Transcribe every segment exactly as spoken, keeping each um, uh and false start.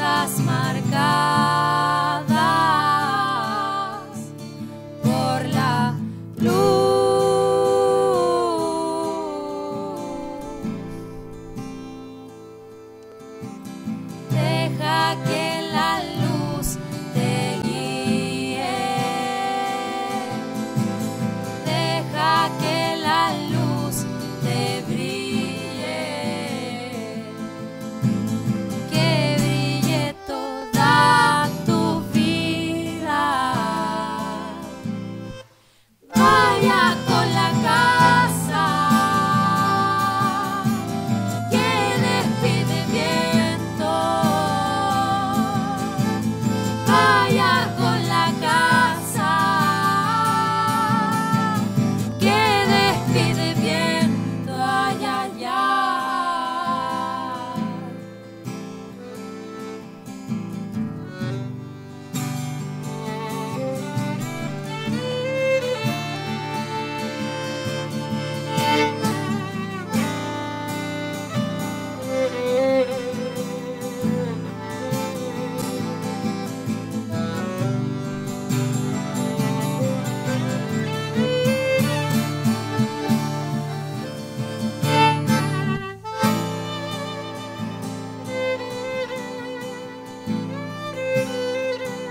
casas marcadas por la luz. Deja que la luz te guíe. Deja que la luz te brille. Que brille toda tu vida. Vaya con la casa que despide viento. Vaya con la casa que despide viento. Ay, ay, ay.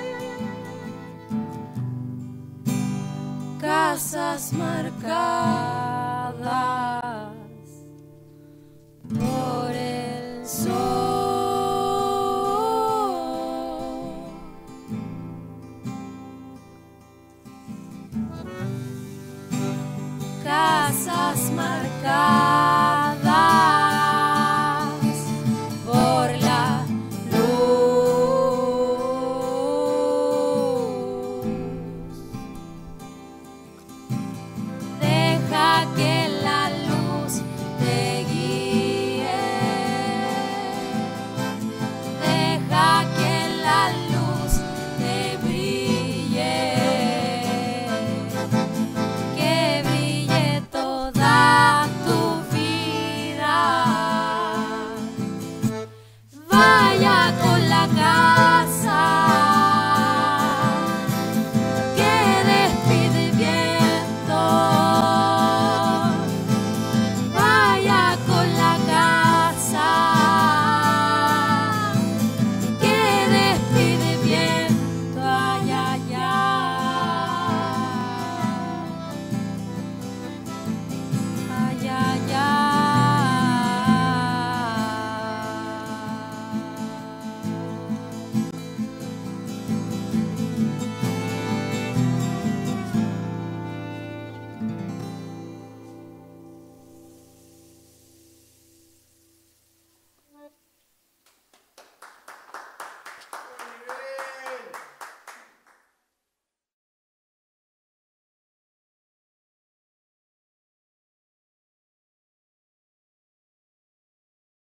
Casas marcadas